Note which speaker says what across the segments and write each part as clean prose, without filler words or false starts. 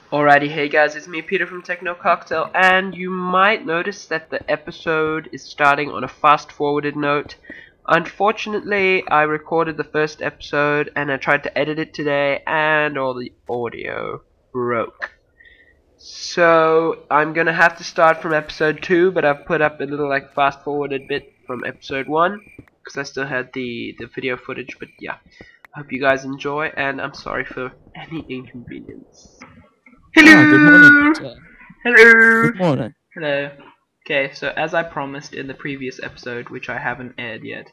Speaker 1: Alrighty, hey guys, it's me Peter from Techno Cocktail, and you might notice that the episode is starting on a fast-forwarded note. Unfortunately, I recorded the first episode and I tried to edit it today, and all the audio broke. So I'm gonna have to start from episode 2, but I've put up a little fast-forwarded bit from episode 1 because I still had the video footage. But yeah, hope you guys enjoy, and I'm sorry for any inconvenience. Hello!
Speaker 2: Good morning, Peter.
Speaker 1: Hello!
Speaker 2: Good morning.
Speaker 1: Hello. Okay, so as I promised in the previous episode, which I haven't aired yet,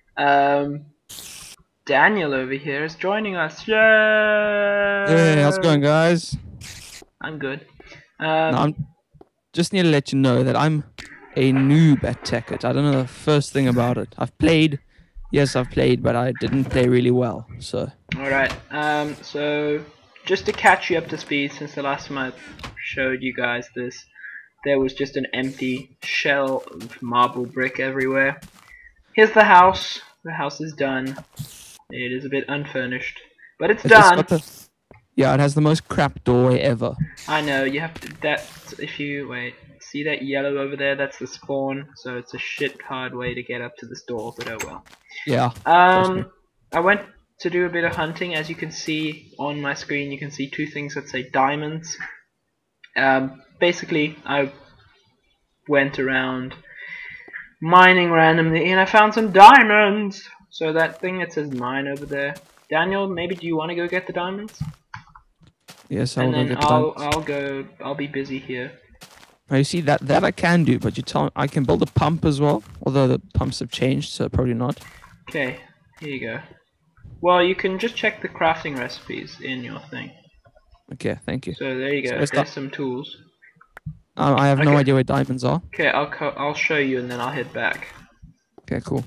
Speaker 1: Daniel over here is joining us. Yay!
Speaker 2: Hey, how's it going, guys?
Speaker 1: I'm good.
Speaker 2: I'm just need to let you know that I'm a noob at Tekkit. I don't know the first thing about it. I've played, but I didn't play really well. So.
Speaker 1: Alright, so just to catch you up to speed, since the last time I showed you guys this, there was just an empty shell of marble brick everywhere. Here's the house. The house is done. It is a bit unfurnished, but it's done.
Speaker 2: Yeah, it has the most crap doorway ever.
Speaker 1: I know, you have to, if you, wait, see that yellow over there? That's the spawn, so it's a shit hard way to get up to this door, but oh well.
Speaker 2: Yeah.
Speaker 1: I went to do a bit of hunting. As you can see on my screen, you can see two things that say diamonds. Basically, I went around mining randomly and I found some diamonds. So that thing that says mine over there. Daniel, maybe do you want to go get the diamonds?
Speaker 2: Yes, I'll go get the diamonds.
Speaker 1: I'll be busy here.
Speaker 2: Now you see that I can do, but you tell me I can build a pump as well. Although the pumps have changed, so probably not.
Speaker 1: Okay, here you go. Well, you can just check the crafting recipes in your thing.
Speaker 2: Okay, thank you.
Speaker 1: So there you go. There's some tools.
Speaker 2: I have no idea where diamonds are.
Speaker 1: Okay, I'll show you and then I'll head back.
Speaker 2: Okay, cool.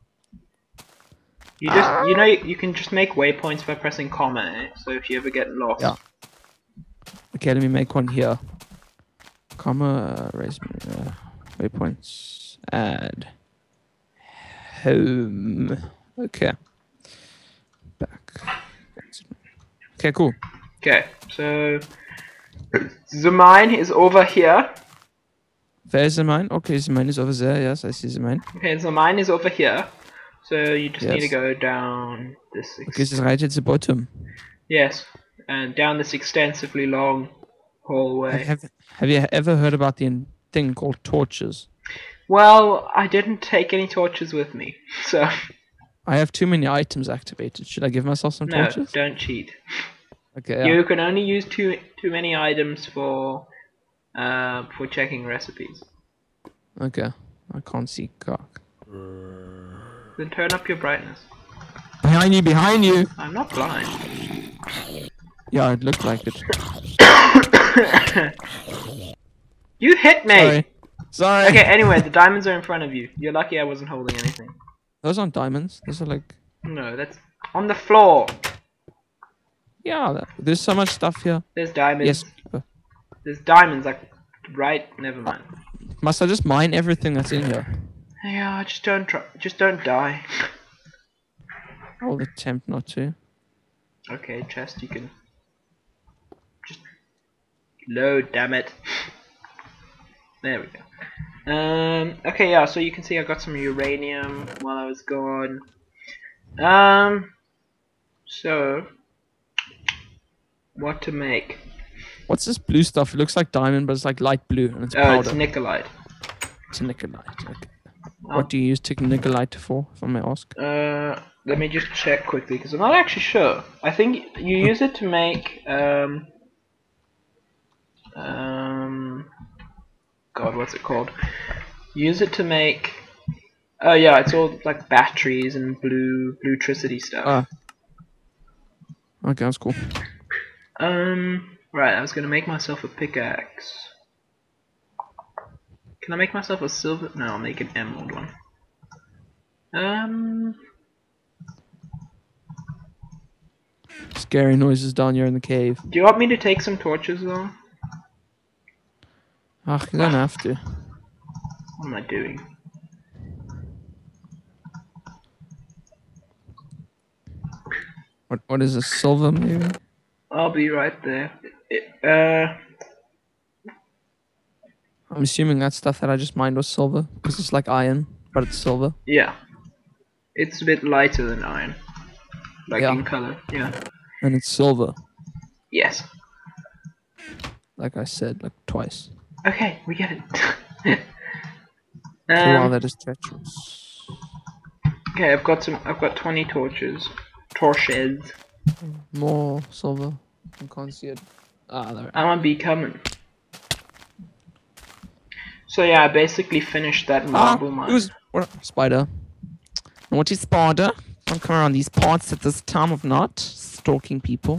Speaker 1: You can just make waypoints by pressing comma. So if you ever get lost.
Speaker 2: Yeah. Okay, let me make one here. Comma, raise waypoints. Add. Home. Okay. Back. Okay, cool.
Speaker 1: Okay, so the mine is over here.
Speaker 2: Where's the mine? Okay, the mine is over there. Yes, I see the mine.
Speaker 1: Okay, the mine is over here. So you just need to go down this.
Speaker 2: Okay, this is right at the bottom.
Speaker 1: Yes, and down this extensively long hallway.
Speaker 2: Have you ever heard about the thing called torches?
Speaker 1: Well, I didn't take any torches with me, so.
Speaker 2: I have too many items activated. Should I give myself some torches?
Speaker 1: No, don't cheat.
Speaker 2: Okay. Yeah.
Speaker 1: You can only use too many items for checking recipes.
Speaker 2: Okay. I can't see cock.
Speaker 1: Then turn up your brightness.
Speaker 2: Behind you! Behind you!
Speaker 1: I'm not blind.
Speaker 2: Yeah, it looked like it.
Speaker 1: You hit me!
Speaker 2: Sorry.
Speaker 1: Okay, anyway, the diamonds are in front of you. You're lucky I wasn't holding anything.
Speaker 2: Those aren't diamonds. Those are like...
Speaker 1: No, that's on the floor.
Speaker 2: Yeah, there's so much stuff here.
Speaker 1: There's diamonds.
Speaker 2: Yes.
Speaker 1: There's diamonds, like, right? Never mind.
Speaker 2: Must I just mine everything that's in here?
Speaker 1: Yeah, just don't die.
Speaker 2: I'll attempt not to.
Speaker 1: Okay, chest, you can just load, damn it. There we go. Okay, yeah, so you can see I got some uranium while I was gone. So what to make?
Speaker 2: What's this blue stuff? It looks like diamond, but it's like light blue and it's powder.
Speaker 1: It's nicolite.
Speaker 2: It's a nicolite. Okay. What do you use nicolite for, if I may ask?
Speaker 1: Let me just check quickly because I'm not actually sure. I think you use it to make God, what's it called? Use it to make. Oh yeah, it's all like batteries and bluetricity stuff.
Speaker 2: Okay, that's cool.
Speaker 1: Right, I was gonna make myself a pickaxe. Can I make myself a silver? No, I'll make an emerald one.
Speaker 2: Scary noises down here in the cave.
Speaker 1: Do you want me to take some torches though?
Speaker 2: Ach, you don't have to.
Speaker 1: What am I doing?
Speaker 2: What is a silver maybe?
Speaker 1: I'll be right there.
Speaker 2: I'm assuming that stuff that I just mined was silver, because it's like iron, but it's silver.
Speaker 1: Yeah. It's a bit lighter than iron. Like
Speaker 2: Yeah.
Speaker 1: in color, yeah.
Speaker 2: And it's silver,
Speaker 1: Yes.
Speaker 2: like I said, like twice.
Speaker 1: Okay, we get it.
Speaker 2: So wow, that is treacherous.
Speaker 1: Okay, I've got 20 torches. Torches.
Speaker 2: More silver. I can't see it. Ah, there.
Speaker 1: I'm gonna be coming. So yeah, I basically finished that marble mine.
Speaker 2: It was spider. Naughty spider. Don't come around these parts at this time of night, stalking people.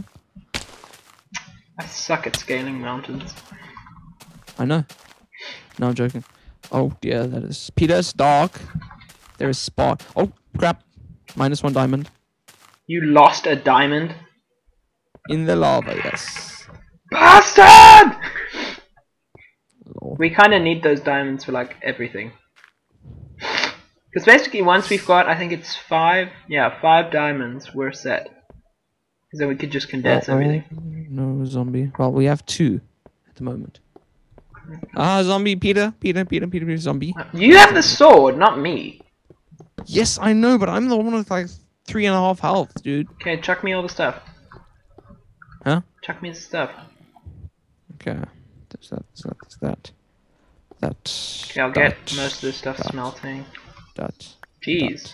Speaker 1: I suck at scaling mountains.
Speaker 2: I know. No, I'm joking. Oh dear, that is Peter. It's dark. There is spot. Oh crap! -1 diamond
Speaker 1: You lost a diamond?
Speaker 2: in the lava. Yes.
Speaker 1: Bastard!
Speaker 2: Lol.
Speaker 1: We kind of need those diamonds for like everything. Because basically once we've got, I think it's 5 diamonds, we're set. Because then we could just condense everything.
Speaker 2: No zombie. Well, we have 2 at the moment. Ah, zombie, Peter, zombie.
Speaker 1: You have the sword, not me.
Speaker 2: Yes, I know, but I'm the one with like 3.5 health, dude.
Speaker 1: Okay, chuck me all the stuff.
Speaker 2: Huh?
Speaker 1: Chuck me the stuff.
Speaker 2: Okay. There's that.
Speaker 1: Okay, I'll get most of this stuff smelting. Jeez.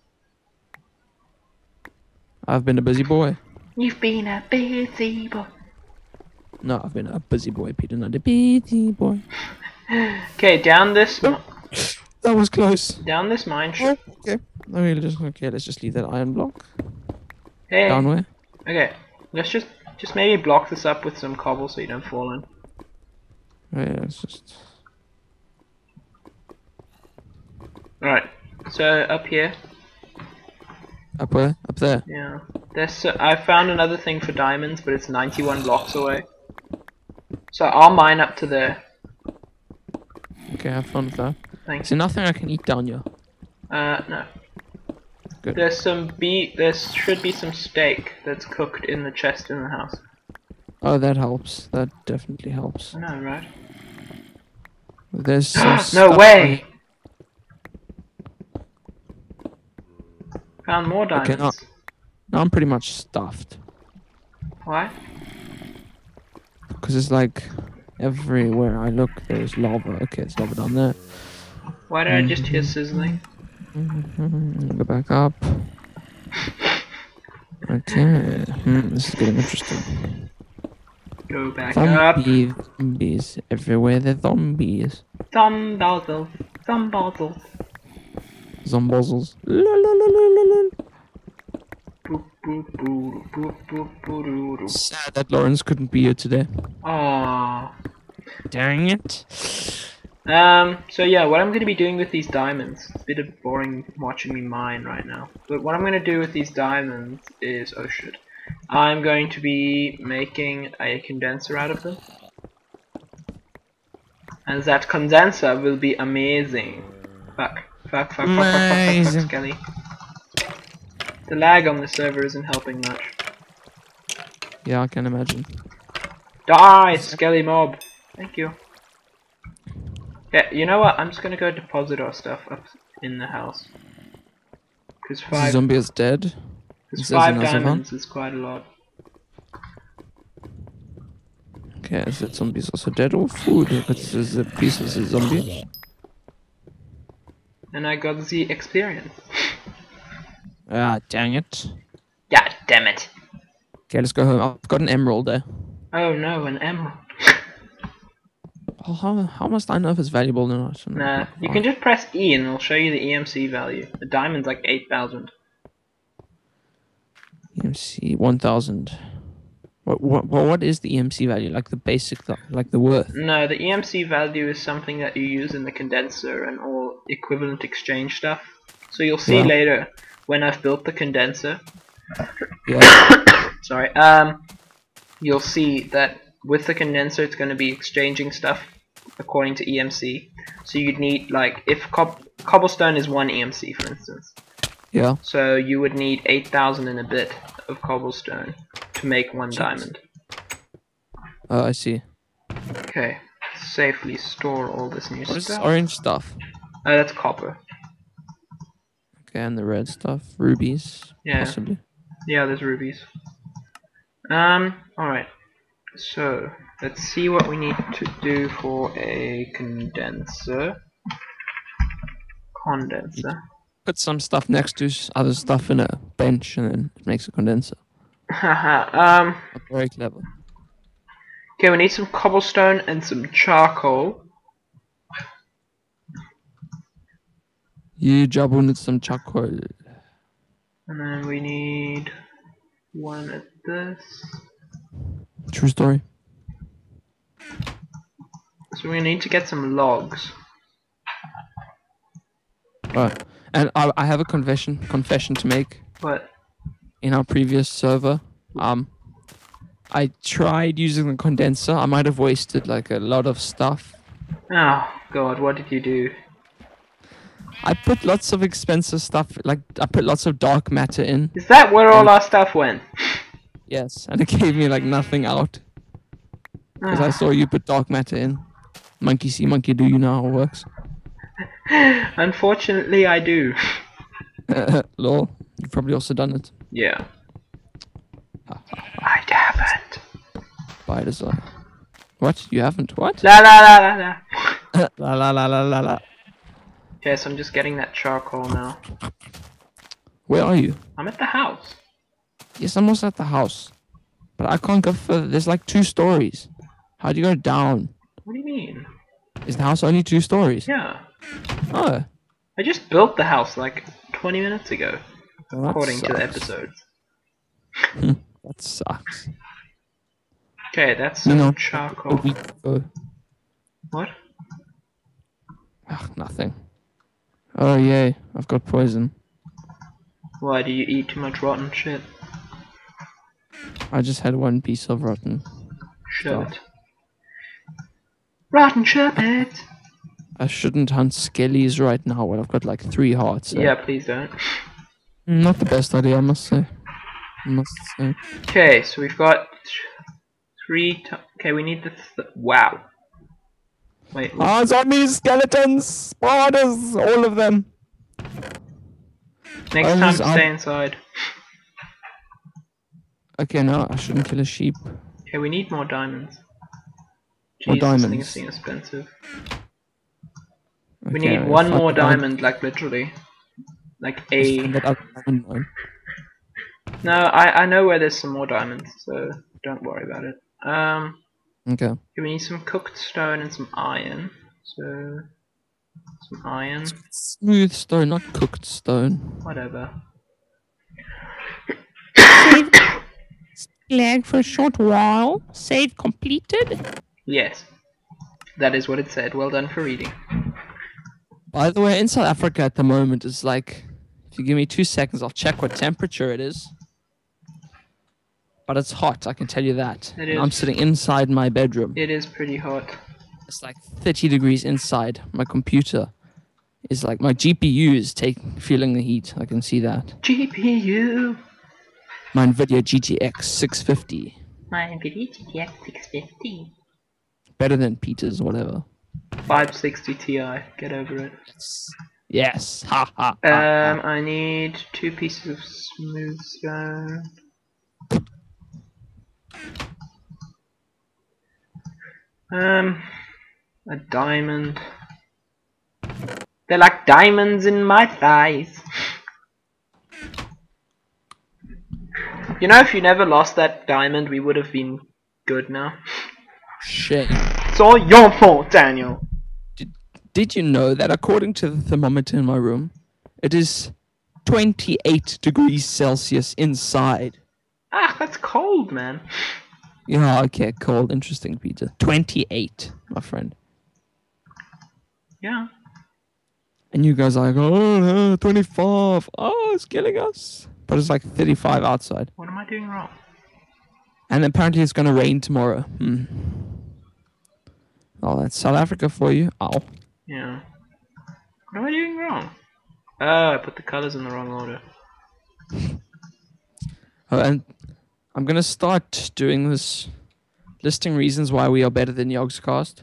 Speaker 2: I've been a busy boy.
Speaker 1: You've been a busy boy.
Speaker 2: No, I've been a busy boy, Peter, not a busy boy.
Speaker 1: Okay, down this.
Speaker 2: That was close.
Speaker 1: Down this mine.
Speaker 2: Okay. Let's just leave that iron block.
Speaker 1: Hey.
Speaker 2: Down where?
Speaker 1: Okay, let's just maybe block this up with some cobble so you don't fall in.
Speaker 2: Yeah, it's just.
Speaker 1: Alright, so up here.
Speaker 2: Up where? Up there.
Speaker 1: Yeah. I found another thing for diamonds, but it's 91 blocks away. So I'll mine up to there.
Speaker 2: Okay, have fun with that.
Speaker 1: Thanks.
Speaker 2: Is there nothing I can eat down here?
Speaker 1: No.
Speaker 2: Good.
Speaker 1: There should be some steak that's cooked in the chest in the house.
Speaker 2: Oh, that helps. That definitely helps.
Speaker 1: I know, right?
Speaker 2: There's some
Speaker 1: No
Speaker 2: stuff
Speaker 1: way! Found more diamonds.
Speaker 2: Okay, now I'm pretty much stuffed.
Speaker 1: Why?
Speaker 2: Because it's like everywhere I look there's lava. Okay, it's lava down there.
Speaker 1: Why did I just hear sizzling?
Speaker 2: Go back up. Okay. This is getting interesting.
Speaker 1: Go back up.
Speaker 2: Zombies everywhere. They're zombies.
Speaker 1: Zombozzles.
Speaker 2: Zombozzles. Sad that Lawrence couldn't be here today.
Speaker 1: Aww.
Speaker 2: Dang it.
Speaker 1: So yeah, what I'm going to be doing with these diamonds, it's a bit of boring watching me mine right now, but what I'm going to do with these diamonds is, oh shit, I'm going to be making a condenser out of them, and that condenser will be amazing. Fuck, Skelly. The lag on the server isn't helping much.
Speaker 2: Yeah, I can imagine.
Speaker 1: Die, Skelly mob! Thank you. Yeah, you know what? I'm just gonna go deposit our stuff up in the house. Cause
Speaker 2: The zombie is dead.
Speaker 1: Cause 5 diamonds is quite a lot.
Speaker 2: Okay, is that zombie's also dead or food? Because there's a piece of the zombie.
Speaker 1: And I got the experience.
Speaker 2: Ah, dang it.
Speaker 1: God damn it.
Speaker 2: Okay, let's go home. I've got an emerald there.
Speaker 1: Oh no, an emerald.
Speaker 2: Oh, how must I know if it's valuable or not?
Speaker 1: Nah, you can just press E and it'll show you the EMC value. The diamond's like 8,000.
Speaker 2: EMC 1,000. What is the EMC value? Like the basic, like the worth?
Speaker 1: No, the EMC value is something that you use in the condenser and all equivalent exchange stuff. So you'll see later when I've built the condenser.
Speaker 2: Yeah.
Speaker 1: Sorry. You'll see that with the condenser, it's going to be exchanging stuff according to EMC. So you'd need, like, if cobblestone is 1 EMC, for instance.
Speaker 2: Yeah.
Speaker 1: So you would need 8,000 and a bit of cobblestone to make 1 diamond.
Speaker 2: Oh, I see.
Speaker 1: Okay. Safely store all this new
Speaker 2: What is this
Speaker 1: stuff.
Speaker 2: orange stuff?
Speaker 1: That's copper.
Speaker 2: Okay, and the red stuff. Rubies,
Speaker 1: Yeah.
Speaker 2: possibly.
Speaker 1: Yeah, there's rubies. Alright. So, let's see what we need to do for a condenser.
Speaker 2: You
Speaker 1: Condenser.
Speaker 2: put some stuff next to other stuff in a bench, and then it makes a condenser.
Speaker 1: Haha,
Speaker 2: Not very clever.
Speaker 1: okay, we need some cobblestone and some charcoal.
Speaker 2: You job with some charcoal.
Speaker 1: And then we need one of this.
Speaker 2: True story.
Speaker 1: So we need to get some logs.
Speaker 2: Right. And I have a confession to make.
Speaker 1: What?
Speaker 2: In our previous server, I tried using the condenser. I might have wasted like a lot of stuff.
Speaker 1: Oh god, what did you do?
Speaker 2: I put lots of expensive stuff, like I put lots of dark matter in.
Speaker 1: Is that where all our stuff went?
Speaker 2: Yes, and it gave me like nothing out. Because I saw you put dark matter in. Monkey see, monkey do, you know how it works.
Speaker 1: Unfortunately, I do.
Speaker 2: Lol, you've probably also done it.
Speaker 1: Yeah. I haven't.
Speaker 2: By design. What? You haven't? What?
Speaker 1: La la la la la.
Speaker 2: La la la la la la.
Speaker 1: Yes, I'm just getting that charcoal now.
Speaker 2: Where are you?
Speaker 1: I'm at the house.
Speaker 2: Yes, I'm also at the house. But I can't go further. There's like 2 stories. How do you go down?
Speaker 1: What do you mean?
Speaker 2: Is the house only 2 stories?
Speaker 1: Yeah.
Speaker 2: Oh.
Speaker 1: I just built the house like 20 minutes ago,
Speaker 2: Well,
Speaker 1: according to the
Speaker 2: sucks.
Speaker 1: episodes.
Speaker 2: That sucks.
Speaker 1: Okay, that's some charcoal.
Speaker 2: A week ago.
Speaker 1: What?
Speaker 2: Ugh, nothing. Oh yay, I've got poison.
Speaker 1: Why, do you eat too much rotten shit?
Speaker 2: I just had 1 piece of rotten.
Speaker 1: Sherbet. Rotten sherbet!
Speaker 2: I shouldn't hunt skellies right now when I've got like 3 hearts.
Speaker 1: Yeah, please don't.
Speaker 2: Not the best idea, I must say.
Speaker 1: Okay, so we've got 3 okay, we need the wow. Wait.
Speaker 2: Ah, zombies, skeletons, spiders, all of them.
Speaker 1: Next time, stay inside.
Speaker 2: Okay, no, I shouldn't kill a sheep.
Speaker 1: Okay, we need more diamonds.
Speaker 2: More
Speaker 1: Jesus,
Speaker 2: diamonds.
Speaker 1: things seem expensive.
Speaker 2: Okay,
Speaker 1: We need 1 more diamond, like literally. Like a... No, I know where there's some more diamonds, so don't worry about it.
Speaker 2: Okay.
Speaker 1: We need some cooked stone and some iron. So, some iron.
Speaker 2: Smooth stone, not cooked stone.
Speaker 1: Whatever.
Speaker 2: Lag for a short while. Save completed.
Speaker 1: Yes. That is what it said. Well done for reading.
Speaker 2: By the way, in South Africa at the moment, it's like, if you give me 2 seconds, I'll check what temperature it is. But it's hot, I can tell you that.
Speaker 1: It is.
Speaker 2: I'm sitting inside my bedroom.
Speaker 1: It is pretty hot.
Speaker 2: It's like 30 degrees inside. My computer is like, my GPU is feeling the heat. I can see that.
Speaker 1: GPU.
Speaker 2: My NVIDIA GTX 650.
Speaker 1: My NVIDIA GTX 650.
Speaker 2: Better than Peter's, whatever.
Speaker 1: 560 Ti. Get over it.
Speaker 2: Yes. Ha ha.
Speaker 1: I need 2 pieces of smooth stone. A diamond. They're like diamonds in my thighs. You know, if you never lost that diamond, we would have been good now.
Speaker 2: Shame.
Speaker 1: It's all your fault, Daniel.
Speaker 2: Did you know that according to the thermometer in my room, it is 28 degrees Celsius inside?
Speaker 1: Ah, that's cold, man.
Speaker 2: Yeah, okay, cold. Interesting, Peter. 28, my friend.
Speaker 1: Yeah.
Speaker 2: And you guys are like, oh no, 25. Oh, it's killing us. But it's like 35 outside.
Speaker 1: What am I doing wrong?
Speaker 2: And apparently it's going to rain tomorrow. Oh, that's South Africa for you. Ow.
Speaker 1: Yeah. What am I doing wrong? Oh, I put the colors in the wrong order.
Speaker 2: Oh, and I'm going to start doing this listing reasons why we are better than Yogscast.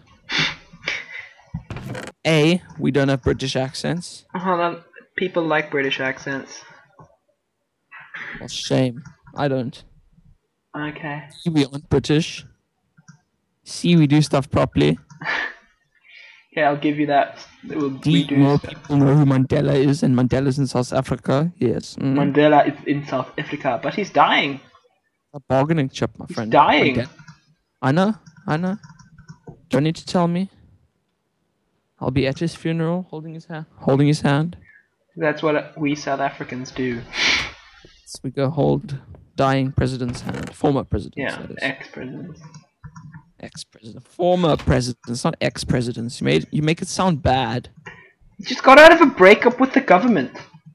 Speaker 2: A, we don't have British accents.
Speaker 1: People like British accents.
Speaker 2: Well, shame. I don't.
Speaker 1: Okay.
Speaker 2: C, we aren't British. C, we do stuff properly.
Speaker 1: Okay, I'll give you that. We
Speaker 2: D,
Speaker 1: do
Speaker 2: more
Speaker 1: stuff.
Speaker 2: people know who Mandela is, and Mandela's in South Africa. Yes.
Speaker 1: Mandela is in South Africa, but he's dying.
Speaker 2: A bargaining chip, my friend.
Speaker 1: He's dying.
Speaker 2: Mandela. I know. Don't need to tell me. I'll be at his funeral, holding his hand.
Speaker 1: That's what we South Africans do.
Speaker 2: So we go hold dying president's hand. Former president.
Speaker 1: Yeah, ex-presidents.
Speaker 2: Ex-president. Former presidents, not ex-presidents. You make it sound bad.
Speaker 1: He just got out of a breakup with the government.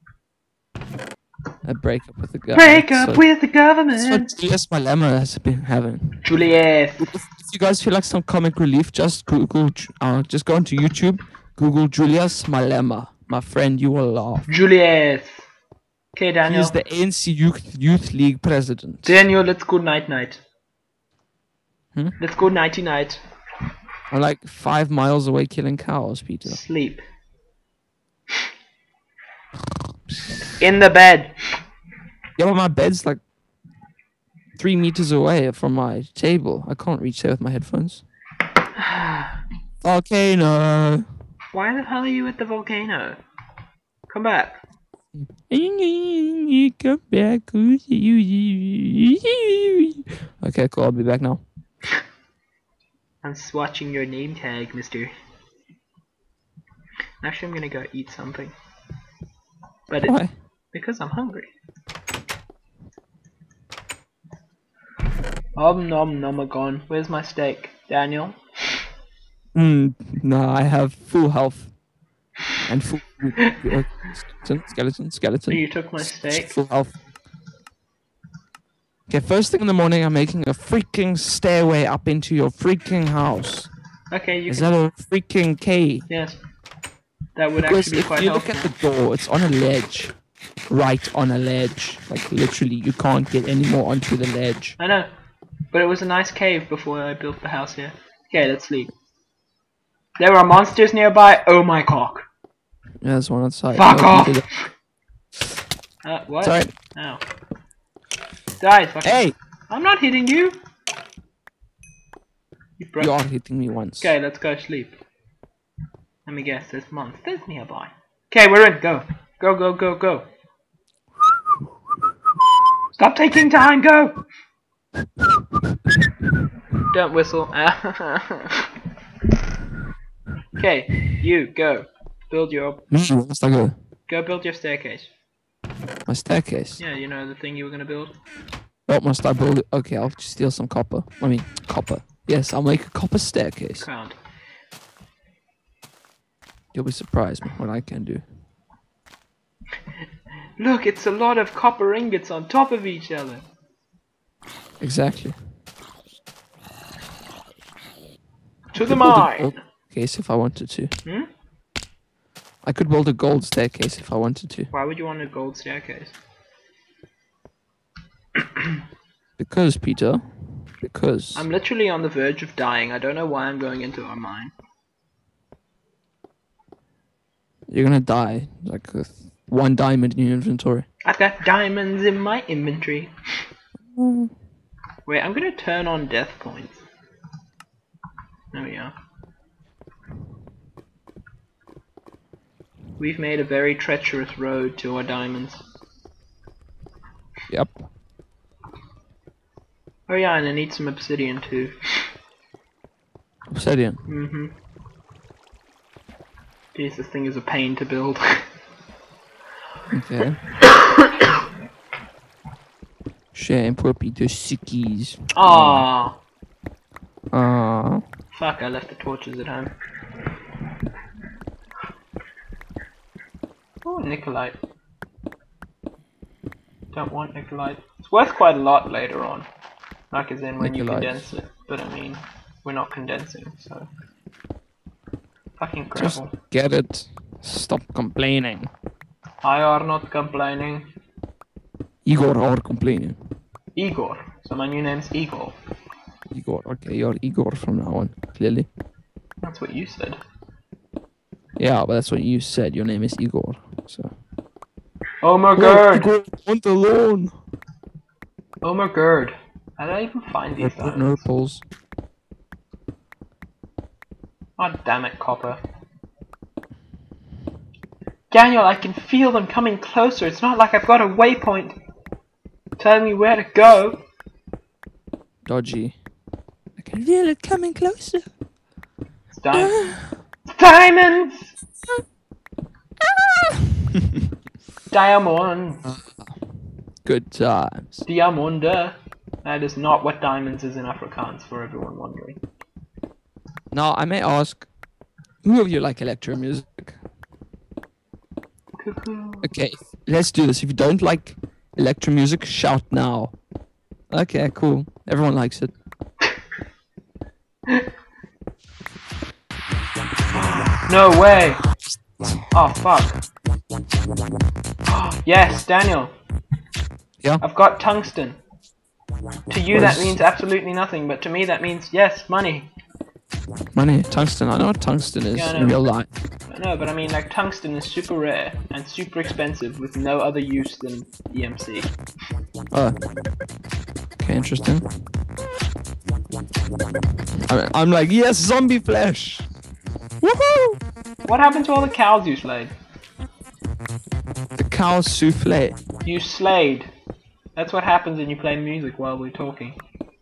Speaker 2: A breakup with the government.
Speaker 1: With the government.
Speaker 2: That's what Julius Malema has been having.
Speaker 1: Julius.
Speaker 2: If you guys feel like some comic relief, just Google. Just go onto YouTube. Google Julius Malema. My friend, you will laugh.
Speaker 1: Julius. Okay, Daniel.
Speaker 2: He's the ANC Youth League president.
Speaker 1: Daniel, let's go night.
Speaker 2: Hmm?
Speaker 1: Let's go night.
Speaker 2: I'm like 5 miles away killing cows, Peter.
Speaker 1: Sleep. In the bed.
Speaker 2: Yeah, but my bed's like 3 meters away from my table. I can't reach there with my headphones. Volcano.
Speaker 1: Why the hell are you at the volcano? Come back.
Speaker 2: Come back. Okay, cool. I'll be back now.
Speaker 1: I'm swatching your name tag, mister. Actually, I'm gonna go eat something. But
Speaker 2: Why?
Speaker 1: Because I'm hungry. Nom nomagon. Where's my steak? Daniel?
Speaker 2: No, I have full health. And full skeleton.
Speaker 1: You took my steak?
Speaker 2: Full health. Okay, first thing in the morning, I'm making a freaking stairway up into your freaking house.
Speaker 1: Okay, you
Speaker 2: Is that a freaking K?
Speaker 1: Yes. That would
Speaker 2: Because
Speaker 1: actually be quite
Speaker 2: if you
Speaker 1: helpful.
Speaker 2: look at the door, it's on a ledge. Right on a ledge. Like, literally, you can't get any more onto the ledge.
Speaker 1: I know. But it was a nice cave before I built the house here. Okay, let's sleep. There are monsters nearby. Oh my cock.
Speaker 2: Yeah, there's one outside.
Speaker 1: Fuck off! What?
Speaker 2: Sorry.
Speaker 1: Ow. Die, fucking.
Speaker 2: Hey!
Speaker 1: I'm not hitting you!
Speaker 2: You are hitting me once.
Speaker 1: Okay, let's go sleep. Let me guess, there's monsters nearby. Okay, we're in. Go. Go. Stop taking time, go! Don't whistle. Okay, you, go. Build your...
Speaker 2: Where must I go?
Speaker 1: Go build your staircase.
Speaker 2: My staircase?
Speaker 1: Yeah, you know the thing you were gonna build?
Speaker 2: What must I build? Okay, I'll steal some copper. Copper. Yes, I'll make a copper staircase.
Speaker 1: Crowned.
Speaker 2: You'll be surprised what I can do.
Speaker 1: Look, it's a lot of copper ingots on top of each other.
Speaker 2: Exactly.
Speaker 1: To the mine!
Speaker 2: Staircase if I wanted to.
Speaker 1: Hmm?
Speaker 2: I could build a gold staircase if I wanted to.
Speaker 1: Why would you want a gold staircase?
Speaker 2: Because, Peter. Because.
Speaker 1: I'm literally on the verge of dying. I don't know why I'm going into a mine.
Speaker 2: You're gonna die. Like with 1 diamond in your inventory.
Speaker 1: I've got diamonds in my inventory. Wait, I'm gonna turn on death points. There we are. We've made a very treacherous road to our diamonds.
Speaker 2: Yep.
Speaker 1: Oh yeah, and I need some obsidian too.
Speaker 2: Obsidian.
Speaker 1: Mm-hmm. Jeez, this thing is a pain to build.
Speaker 2: Okay. Shame, poor Peter sickies.
Speaker 1: Aww.
Speaker 2: Aww.
Speaker 1: Fuck, I left the torches at home. Oh, Nicolite. Don't want Nicolite. It's worth quite a lot later on. Like as in when you condense it. But I mean, we're not condensing, so... Fucking gravel.
Speaker 2: Just get it. Stop complaining.
Speaker 1: I are not complaining.
Speaker 2: Igor are complaining.
Speaker 1: Igor. So my new name's Igor.
Speaker 2: Igor. Okay, you're Igor from now on, clearly.
Speaker 1: That's what you said.
Speaker 2: Yeah, but that's what you said. Your name is Igor. So.
Speaker 1: Oh my
Speaker 2: Oh,
Speaker 1: god!
Speaker 2: Igor, want alone.
Speaker 1: Oh my god. How did I even find these diamonds?
Speaker 2: Nurples.
Speaker 1: Oh damn it, copper. Daniel, I can feel them coming closer. It's not like I've got a waypoint telling me where to go.
Speaker 2: Dodgy. I can feel it coming closer.
Speaker 1: It's diamonds! Diamonds!
Speaker 2: Good times.
Speaker 1: Diamanda. That is not what diamonds is in Afrikaans, for everyone wondering.
Speaker 2: Now, I may ask, who of you like electro music?
Speaker 1: Cuckoo.
Speaker 2: Okay, let's do this. If you don't like electro music, shout now. Okay, cool. Everyone likes it.
Speaker 1: No way! Oh fuck. Yes, Daniel.
Speaker 2: Yeah?
Speaker 1: I've got tungsten. To you
Speaker 2: Where's-
Speaker 1: that means absolutely nothing, but to me that means yes, money.
Speaker 2: Money, tungsten. I know what tungsten is
Speaker 1: Yeah, I know.
Speaker 2: in real life.
Speaker 1: No, but I mean like tungsten is super rare and super expensive with no other use than EMC.
Speaker 2: Oh. Okay, interesting. I'm like, yes, zombie flesh! Woohoo!
Speaker 1: What happened to all the cows you slayed?
Speaker 2: The cow souffle.
Speaker 1: You slayed. That's what happens when you play music while we're talking.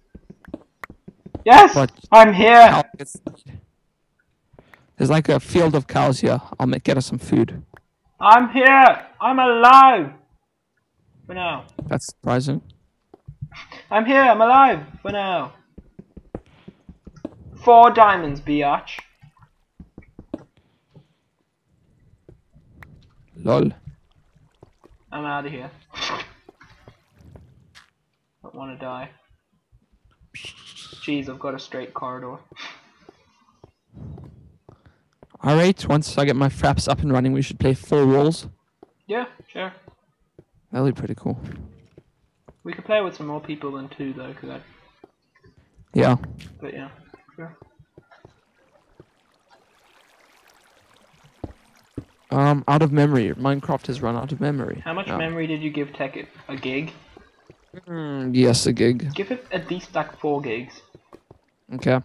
Speaker 1: Yes!
Speaker 2: What?
Speaker 1: I'm here!
Speaker 2: Cow gets- There's like a field of cows here. I'll get us some food.
Speaker 1: I'm here! I'm alive! For now.
Speaker 2: That's surprising.
Speaker 1: I'm here, I'm alive! For now. 4 diamonds, biatch.
Speaker 2: Lol.
Speaker 1: I'm out of here. Don't want to die. Jeez, I've got a straight corridor.
Speaker 2: Alright, once I get my fraps up and running, we should play 4 walls.
Speaker 1: Yeah, sure.
Speaker 2: That'll be pretty cool.
Speaker 1: We could play with some more people than 2 though, cause
Speaker 2: Yeah.
Speaker 1: but yeah, sure.
Speaker 2: Out of memory. Minecraft has run out of memory.
Speaker 1: How much
Speaker 2: Yeah.
Speaker 1: memory did you give Tekkit? A gig?
Speaker 2: Yes, a gig.
Speaker 1: Give it at least like 4 gigs.
Speaker 2: Okay.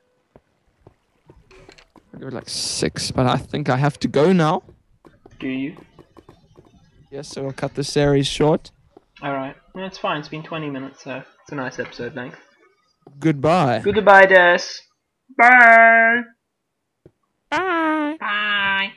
Speaker 2: I'll give it like 6, but I think I have to go now.
Speaker 1: Do you?
Speaker 2: Yes, so I'll cut the series short.
Speaker 1: Alright. Well, it's fine, it's been 20 minutes, so it's a nice episode length.
Speaker 2: Goodbye.
Speaker 1: Goodbye, Des. Bye!
Speaker 2: Bye.
Speaker 1: Bye!